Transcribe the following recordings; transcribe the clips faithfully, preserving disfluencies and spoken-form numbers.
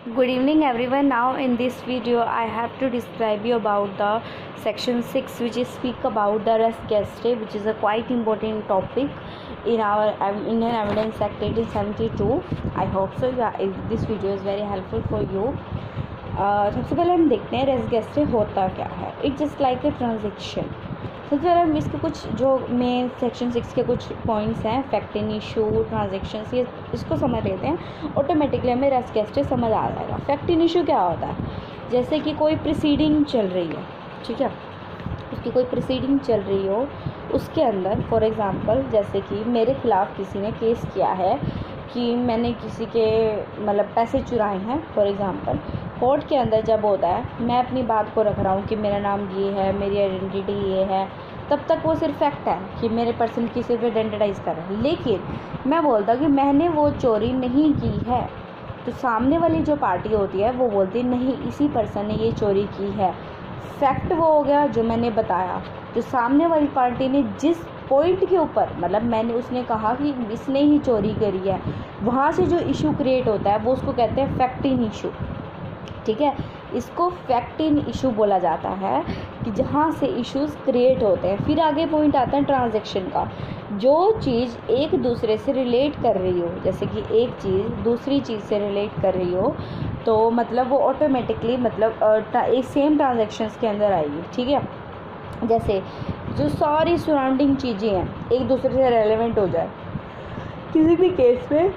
Good evening everyone. Now in this video I have to describe you about the section six, which is speak about the res gestae, which is a quite important topic in our Indian Evidence Act eighteen seventy-two. I hope so yeah, this video is very helpful for you. uh, सबसे पहले हम देखते हैं race गेस्टे होता क्या है. It just like a transaction. सबसे पहले हम इसके कुछ जो मेन सेक्शन सिक्स के कुछ पॉइंट्स हैं, फैक्ट इन इशू, ट्रांजेक्शन्स, ये इसको समझ लेते हैं. ऑटोमेटिकली हमें रेस गेस्टे समझ आ जाएगा. फैक्ट इन इशू क्या होता है? जैसे कि कोई प्रोसीडिंग चल रही है, ठीक है, उसकी कोई प्रोसीडिंग चल रही हो, उसके अंदर फॉर एग्ज़ाम्पल जैसे कि मेरे ख़िलाफ़ किसी ने केस किया है कि मैंने किसी के मतलब पैसे चुराए हैं. फॉर एग्ज़ाम्पल कोर्ट के अंदर जब होता है, मैं अपनी बात को रख रहा हूँ कि मेरा नाम ये है, मेरी आइडेंटिटी ये है, तब तक वो सिर्फ फैक्ट है कि मेरे पर्सन की सिर्फ आइडेंटिटाइज़ कर रहा है. लेकिन मैं बोलता कि मैंने वो चोरी नहीं की है, तो सामने वाली जो पार्टी होती है वो बोलती नहीं इसी पर्सन ने ये चोरी की है. फैक्ट वो हो गया जो मैंने बताया. जो सामने वाली पार्टी ने जिस पॉइंट के ऊपर मतलब मैंने उसने कहा कि इसने ही चोरी करी है, वहाँ से जो इशू क्रिएट होता है वो उसको कहते हैं फैक्ट इन इशू. ठीक है, इसको फैक्ट इन इशू बोला जाता है कि जहाँ से इश्यूज क्रिएट होते हैं. फिर आगे पॉइंट आता है ट्रांजैक्शन का. जो चीज़ एक दूसरे से रिलेट कर रही हो, जैसे कि एक चीज़ दूसरी चीज़ से रिलेट कर रही हो, तो मतलब वो ऑटोमेटिकली मतलब एक सेम ट्रांजैक्शंस के अंदर आएगी. ठीक है, जैसे जो सारी सराउंडिंग चीज़ें हैं एक दूसरे से रेलेवेंट हो जाए. किसी भी केस में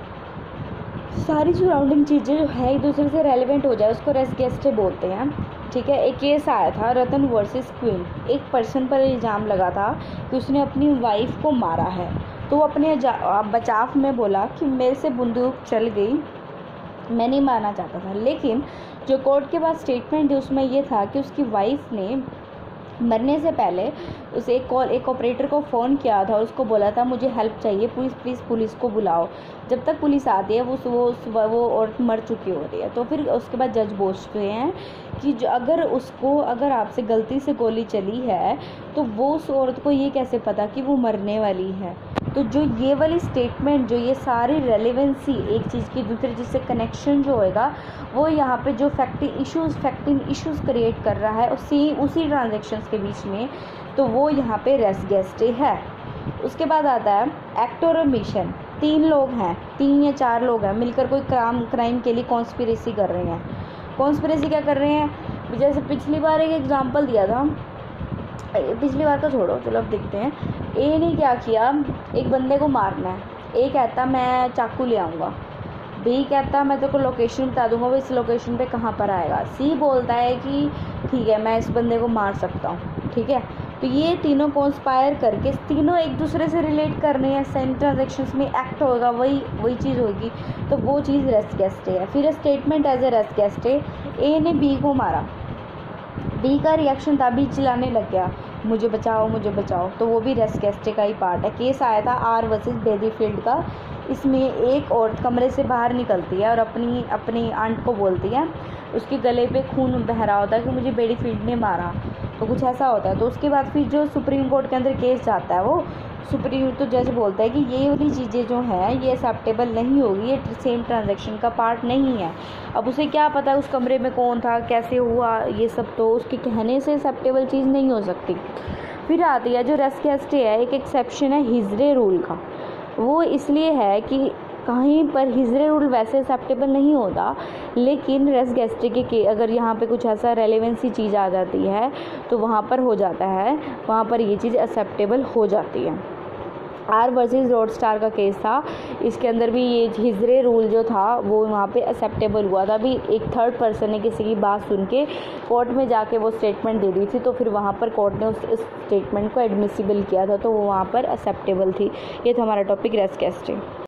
सारी सराउंडिंग चीज़ें जो है एक दूसरे से रेलेवेंट हो जाए, उसको रेस गेस्टे बोलते हैं. ठीक है, एक केस आया था रतन वर्सेस क्वीन. एक पर्सन पर इल्ज़ाम लगा था कि उसने अपनी वाइफ को मारा है, तो वो अपने बचाव में बोला कि मेरे से बंदूक चल गई, मैं नहीं मारना चाहता था. लेकिन जो कोर्ट के पास स्टेटमेंट है उसमें ये था कि उसकी वाइफ ने मरने से पहले उस एक कॉल एक ऑपरेटर को फ़ोन किया था और उसको बोला था मुझे हेल्प चाहिए, पुलिस प्लीज़ पुलिस को बुलाओ. जब तक पुलिस आती है वो वो वो औरत मर चुकी होती है. तो फिर उसके बाद जज पूछते हैं कि जो अगर उसको अगर आपसे गलती से गोली चली है तो वो उस औरत को ये कैसे पता कि वो मरने वाली है. तो जो ये वाली स्टेटमेंट, जो ये सारी रेलेवेंसी एक चीज़ की दूसरी चीज़ से कनेक्शन जो होएगा, वो यहाँ पे जो fact issues facting issues create कर रहा है उसी उसी ट्रांजैक्शंस के बीच में, तो वो यहाँ पे रेस गेस्टे है. उसके बाद आता है एक्ट और ओमिशन. तीन लोग हैं, तीन या चार लोग हैं, मिलकर कोई क्राइम क्राइम के लिए कॉन्स्पिरेसी कर रहे हैं. कॉन्स्पिरेसी क्या कर रहे हैं? जैसे पिछली बार एक एग्जांपल दिया था, पिछली बार का छोड़ो, चलो अब देखते हैं. ए ने क्या किया, एक बंदे को मारना है. ए कहता मैं चाकू ले आऊँगा. बी कहता मैं तेरे को लोकेशन बता दूंगा, वो इस लोकेशन पे कहाँ पर आएगा. सी बोलता है कि ठीक है मैं इस बंदे को मार सकता हूँ. ठीक है, तो ये तीनों कॉन्स्पायर करके तीनों एक दूसरे से रिलेट कर रहे हैं. सेम ट्रांजेक्शन्स में एक्ट होगा, वही वही चीज़ होगी, तो वो चीज़ रेस गेस्टे है. फिर statement as a res gestae. A ने बी को मारा, बी का रिएक्शन था, बी चिल्लाने लग गया मुझे बचाओ मुझे बचाओ, तो वो भी रेस गेस्टे का ही पार्ट है. केस आया था आर वर्सेस बेदीफील्ड का. इसमें एक औरत कमरे से बाहर निकलती है और अपनी अपनी आंट को बोलती है, उसके गले पे खून बह रहा होता है कि मुझे बेदीफील्ड ने मारा, तो कुछ ऐसा होता है. तो उसके बाद फिर जो सुप्रीम कोर्ट के अंदर केस जाता है, वो सुप्रीम तो जज बोलता है कि ये वाली चीज़ें जो हैं ये एक्सेप्टेबल नहीं होगी, ये सेम ट्रांजैक्शन का पार्ट नहीं है. अब उसे क्या पता उस कमरे में कौन था, कैसे हुआ, ये सब तो उसके कहने से एक्सेप्टेबल चीज़ नहीं हो सकती. फिर आती है जो रेस गेस्टे है, एक एक्सेप्शन है हिजरे रूल का. वो इसलिए है कि कहीं पर हिजरे रूल वैसे एक्सेप्टेबल नहीं होता, लेकिन रेस गेस्टे के, के अगर यहाँ पे कुछ ऐसा रेलेवेंसी चीज़ आ जाती है तो वहाँ पर हो जाता है, वहाँ पर ये चीज़ एक्सेप्टेबल हो जाती है. आर वर्सेस रोड स्टार का केस था, इसके अंदर भी ये हिजरे रूल जो था वो वहाँ पे एक्सेप्टेबल हुआ था. भी एक थर्ड पर्सन ने किसी की बात सुन के कोर्ट में जाके वो स्टेटमेंट दे दी थी, तो फिर वहाँ पर कोर्ट ने उस स्टेटमेंट को एडमिसिबल किया था, तो वो वहाँ पर एक्सेप्टेबल थी. ये था हमारा टॉपिक रेस गेस्टे.